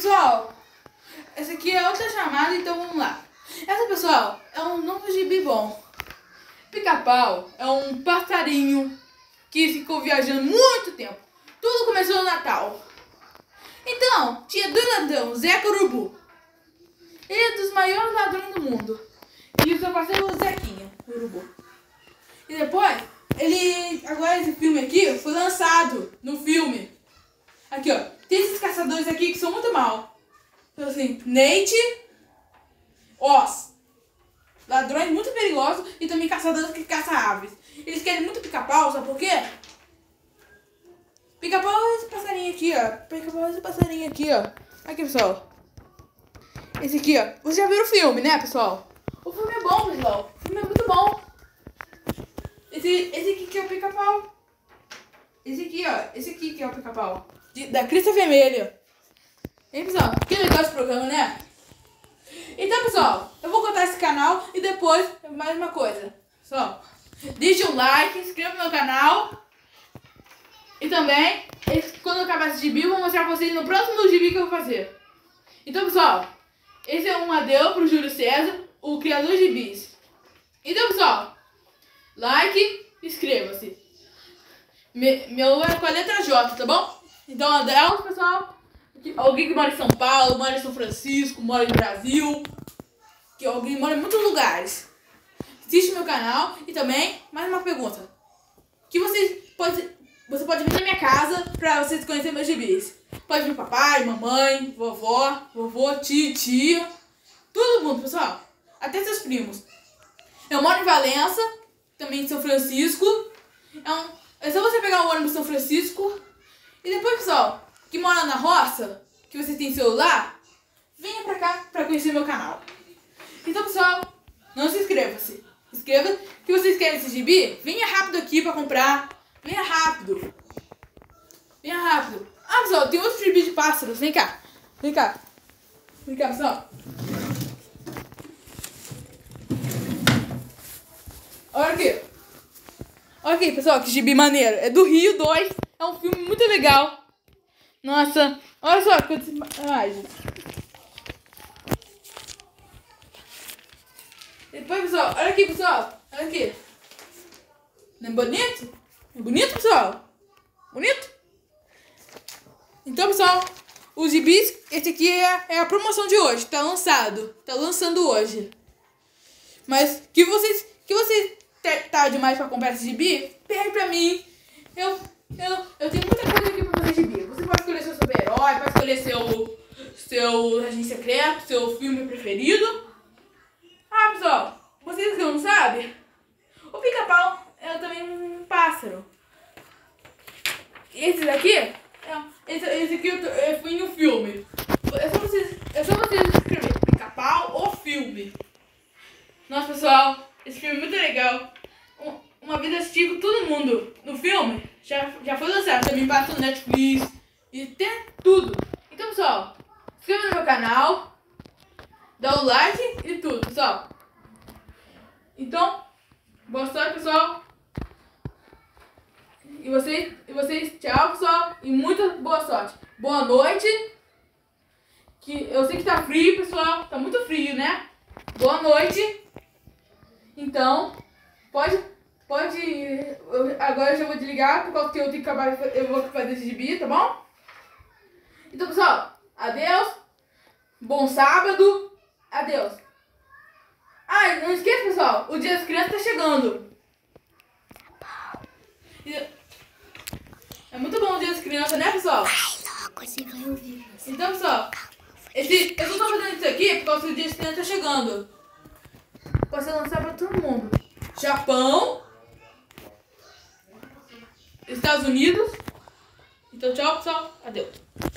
Pessoal, essa aqui é outra chamada, então vamos lá. Essa, pessoal, é um novo gibi bom. Pica-pau é um passarinho que ficou viajando muito tempo. Tudo começou no Natal. Então, tinha dois ladrões, Zeca e Urubu. Ele é dos maiores ladrões do mundo. E o seu parceiro é o Zequinha, o Urubu. E depois, agora esse filme aqui foi lançado no filme. Aqui, ó. Tem esses caçadores aqui que são muito mal. Então assim, Nate, Oz. Ladrões muito perigosos e também caçadores que caçam aves. Eles querem muito pica-pau, sabe por quê? Pica-pau é esse passarinho aqui, ó. Pica-pau é esse passarinho aqui, ó. Aqui, pessoal. Esse aqui, ó. Vocês já viram o filme, né, pessoal? O filme é bom, pessoal. O filme é muito bom. Esse aqui que é o pica-pau. Esse aqui, ó. Esse aqui que é o pica-pau. Da crista vermelha. Hein, pessoal? Que legal esse programa, né? Então, pessoal, eu vou contar esse canal e depois mais uma coisa. Pessoal, deixe um like, inscreva no meu canal. E também, quando eu acabar esse gibi, eu vou mostrar pra vocês no próximo gibi que eu vou fazer. Então, pessoal, esse é um adeus pro Júlio César, o criador de gibis. Então, pessoal, like, inscreva-se. Meu é com a letra J, tá bom? Então, adeus, pessoal. Alguém que mora em São Paulo, mora em São Francisco, mora no Brasil. Que alguém mora em muitos lugares. Assiste meu canal e também, mais uma pergunta. Que você pode vir na minha casa pra vocês conhecerem meus gibis. Pode vir papai, mamãe, vovô, tio, tia. Todo mundo, pessoal. Até seus primos. Eu moro em Valença, também em São Francisco. É só você pegar o ônibus São Francisco. E depois, pessoal, que mora na roça, que você tem celular, venha pra cá pra conhecer meu canal. Então, pessoal, não se inscreva-se. Inscreva que vocês querem esse gibi. Venha rápido aqui pra comprar. Venha rápido. Venha rápido. Ah, pessoal, tem outro gibi de pássaros. Vem cá. Vem cá. Vem cá, pessoal. Olha aqui. Olha aqui, pessoal, que gibi maneiro. É do Rio 2. É um filme muito legal. Nossa, olha só quantas imagens. Depois, pessoal, olha aqui, pessoal. Olha aqui. Não é bonito? É bonito, pessoal? Bonito? Então, pessoal, os gibis, esse aqui é a promoção de hoje. Tá lançado. Tá lançando hoje. Mas que vocês tá demais pra comprar esse gibi, pede pra mim. Eu tenho muita coisa aqui pra fazer gibi. Você pode escolher seu super-herói, pode escolher seu agente secreto, seu filme preferido. Ah, pessoal, vocês que não sabem, o pica-pau é também um pássaro. Esse daqui, esse aqui eu fui em um filme. É só vocês escrever pica-pau ou filme. Nossa, pessoal, esse filme é muito legal. Uma vez assisti com todo mundo no filme. Já foi lançado, também passa no Netflix e tem tudo. Então, pessoal, se inscreva no meu canal, dá o like e tudo, pessoal. Então, boa sorte, pessoal. E vocês, tchau, pessoal, e muita boa sorte. Boa noite. Que eu sei que tá frio, pessoal, tá muito frio, né? Boa noite. Então, agora eu já vou desligar, por causa que eu vou fazer esse gibi, tá bom? Então, pessoal, adeus. Bom sábado. Adeus. Ah, não esqueça, pessoal, o Dia das Crianças tá chegando. É muito bom o Dia das Crianças, né, pessoal? Você vai ouvir. Então, pessoal, eu só tô fazendo isso aqui por causa que o Dia das Crianças tá chegando. Pode ser lançado pra todo mundo. Japão, Estados Unidos. Então, tchau, pessoal. Adeus.